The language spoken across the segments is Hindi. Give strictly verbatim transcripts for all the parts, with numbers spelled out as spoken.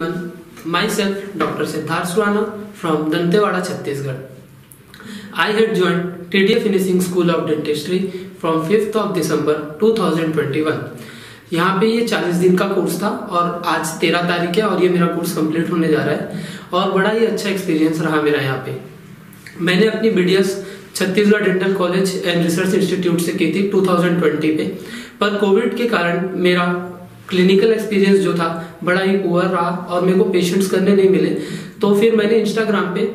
Myself, Doctor Sidharth from Dantewada, Chhattisgarh. I had joined T D A Finishing School of Dentistry from fifth of December two thousand twenty-one. यहाँ पे ये चालीस दिन का कोर्स था और आज तेरह तारीख है और ये मेरा कोर्स कंप्लीट होने जा रहा है और बड़ा ही अच्छा एक्सपीरियंस रहा मेरा यहाँ पे। मैंने अपनी BDS Chhattisgarh dental college and research institute से की थी दो हज़ार बीस पे, पर कोविड के कारण मेरा क्लिनिकल एक्सपीरियंस जो था बड़ा ही पुअर रहा और मेरे को पेशेंट्स करने नहीं मिले। तो फिर मैंने इंस्टाग्राम पे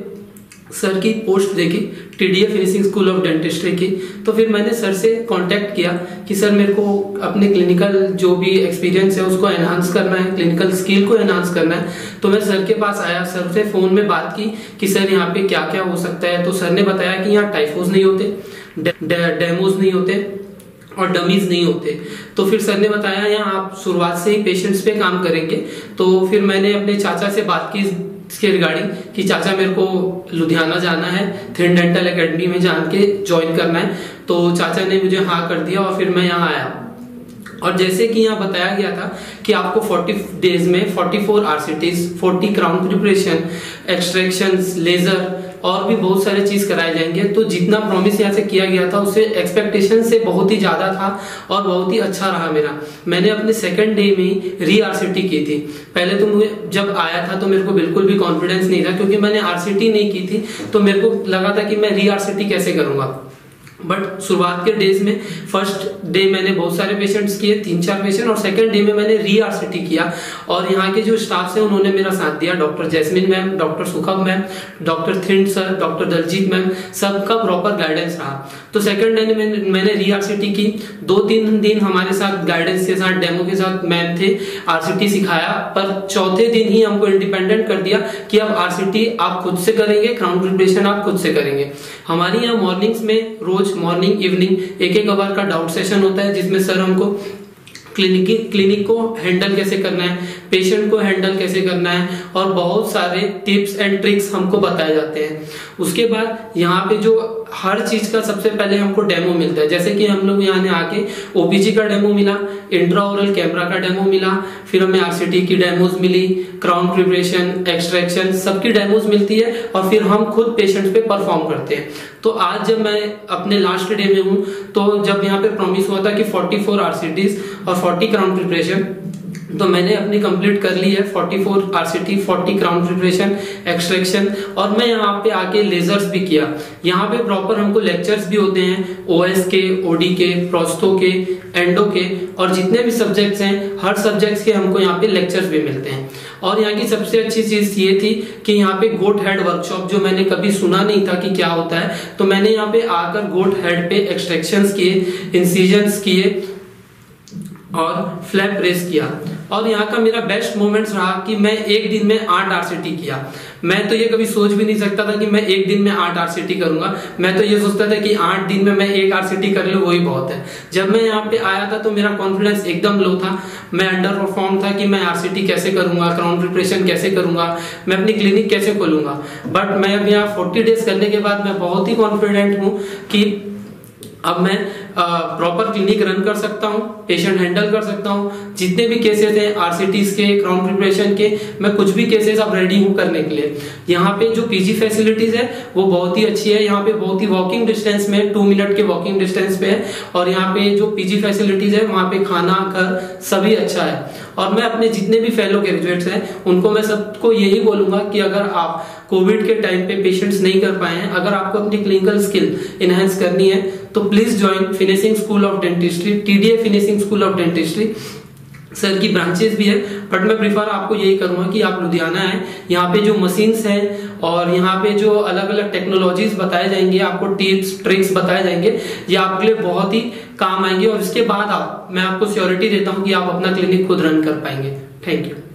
सर की पोस्ट देखी TDA finishing school of dentistry की, तो फिर मैंने सर से कांटेक्ट किया कि सर मेरे को अपने क्लिनिकल जो भी एक्सपीरियंस है उसको एनहांस करना है, क्लिनिकल स्किल को एनहांस करना है। तो मैं सर के पास आया, सर से फोन में बात की कि सर यहाँ पे क्या क्या हो सकता है। तो सर ने बताया कि यहाँ टाइफोस नहीं होते, डे, डे, डेमोज नहीं होते और डमीज नहीं होते। तो फिर सर ने बताया यहाँ आप शुरुआत से ही पेशेंट्स पे काम करेंगे। तो फिर मैंने अपने चाचा से बात की इसके रिगार्डिंग कि चाचा मेरे को लुधियाना जाना है, थिन डेंटल एकेडमी में जान के ज्वाइन करना है। तो चाचा ने मुझे हाँ कर दिया और फिर मैं यहाँ आया। और जैसे कि यहाँ बताया गया था कि आपको चालीस डेज में चौवालीस आरसीटीज, चालीस क्राउन प्रिपरेशन, एक्सट्रैक्शंस, लेजर और भी बहुत सारे चीज कराए जाएंगे। तो जितना प्रॉमिस यहाँ से किया गया था उससे एक्सपेक्टेशन से बहुत ही ज्यादा था और बहुत ही अच्छा रहा मेरा। मैंने अपने सेकंड डे में री आरसीटी की थी। पहले तो मुझे जब आया था तो मेरे को बिल्कुल भी कॉन्फिडेंस नहीं था क्योंकि मैंने आरसीटी नहीं की थी, तो मेरे को लगा था कि मैं री आरसीटी कैसे करूंगा। बट शुरुआत के डेज में फर्स्ट डे मैंने बहुत सारे पेशेंट्स किए, तीन चार पेशेंट, और सेकंड डे में मैंने री आरसीटी किया और यहाँ के जो स्टाफ है उन्होंने मेरा साथ दिया। Doctor Jasmine ma'am, doctor Sukham ma'am, doctor Thind sir, doctor Daljeet ma'am, सबका प्रॉपर गाइडेंस रहा। तो सेकंड डे में मैंने री आरसीटी की। दो तीन दिन हमारे साथ गाइडेंस के साथ, डेमो के साथ मैम थे, आरसीटी सिखाया। पर चौथे दिन ही हमको इंडिपेंडेंट कर दिया कि अब आरसीटी आप खुद से करेंगे, क्राउन प्रिपरेशन आप खुद से करेंगे। हमारी यहाँ मॉर्निंग्स में रोज मॉर्निंग इवनिंग एक एक आवर का डाउट सेशन होता है जिसमें सर हमको क्लिनिक क्लिनिक को हैंडल कैसे करना है, पेशेंट को हैंडल कैसे करना है और बहुत सारे टिप्स एंड ट्रिक्स हमको बताए जाते हैं। उसके बाद यहाँ पे जो हर चीज का सबसे पहले हमको डेमो मिलता है। जैसे कि हम लोग यहाँ आके ओपीजी का डेमो मिला, इंट्राओरल कैमरा का डेमो मिला, फिर हमें आरसीटी की डेमोज मिली, क्राउन प्रिपरेशन, एक्सट्रैक्शन, सबकी डेमोज मिलती है और फिर हम खुद पेशेंट्स पे परफॉर्म करते हैं। तो आज जब मैं अपने लास्ट डे में हूँ, तो जब यहाँ पे प्रॉमिस हुआ था कि चौवालीस आरसीटीज और चालीस क्राउन प्रिपरेशन, तो मैंने अपनी कंप्लीट कर ली है। चौवालीस आरसीटी, चालीस क्राउन प्रिपरेशन, एक्सट्रैक्शन, और मैं यहाँ पे आके लेजर्स भी किया। यहाँ पे प्रॉपर हमको लेक्चर्स भी होते हैं ओएस के, ओडी के, प्रोस्थो के, एंडो के, और जितने भी सब्जेक्ट्स हैं हर सब्जेक्ट्स के हमको यहाँ पे लेक्चर्स भी मिलते हैं। और यहाँ की सबसे अच्छी चीज ये थी कि यहाँ पे गोट हेड वर्कशॉप, जो मैंने कभी सुना नहीं था कि क्या होता है, तो मैंने यहाँ पे आकर गोट हेड पे एक्सट्रैक्शंस किए, इंसिजन्स किए और फ्लैप प्रेस किया। और यहाँ का मेरा बेस्ट मोमेंट्स रहा कि मैं एक दिन में आठ आरसीटी किया। मैं तो ये कभी सोच भी नहीं सकता था कि मैं एक दिन में आठ आरसीटी करूंगा। मैं तो ये सोचता था कि आठ दिन में मैं एक आरसीटी कर लूं वही बहुत है। जब मैं यहाँ पे आया था तो मेरा कॉन्फिडेंस एकदम लो था। मैं अंडर परफॉर्म था कि मैं आरसीटी कैसे करूंगा, क्राउन प्रिपरेशन कैसे करूंगा, मैं अपनी क्लिनिक कैसे खोलूंगा। बट मैं अब यहाँ फोर्टी डेज करने के बाद मैं बहुत ही कॉन्फिडेंट हूँ कि अब मैं प्रॉपर क्लिनिक रन कर सकता हूँ, पेशेंट हैंडल कर सकता हूँ। जितने भी केसेस हैं आरसीटीज के, क्राउन प्रिपरेशन के, मैं कुछ भी केसेस अब रेडी हूँ करने के लिए। यहाँ पे जो पीजी फैसिलिटीज है वो बहुत ही अच्छी है। यहाँ पे बहुत ही वॉकिंग डिस्टेंस में, टू मिनट के वॉकिंग डिस्टेंस पे है। और यहाँ पे जो पीजी फैसिलिटीज है वहाँ पे खाना, घर सभी अच्छा है। और मैं अपने जितने भी फेलो ग्रेजुएट्स हैं उनको मैं सबको यही बोलूंगा कि अगर आप कोविड के टाइम पे पेशेंट्स नहीं कर पाए हैं, अगर आपको अपनी क्लिनिकल स्किल इनहेंस करनी है तो please join finishing school of dentistry, TDA finishing school of dentistry. Sir की ब्रांचेस भी है, बट मैं प्रिफर आपको यही करूंगा कि आप लुधियाना है। यहाँ पे जो मशीन्स हैं और यहाँ पे जो अलग अलग टेक्नोलॉजीज बताए जाएंगे, आपको टिप्स ट्रिक्स बताए जाएंगे, ये आपके लिए बहुत ही काम आएंगे। और इसके बाद आप मैं आपको श्योरिटी देता हूँ कि आप अपना क्लिनिक खुद रन कर पाएंगे। Thank you.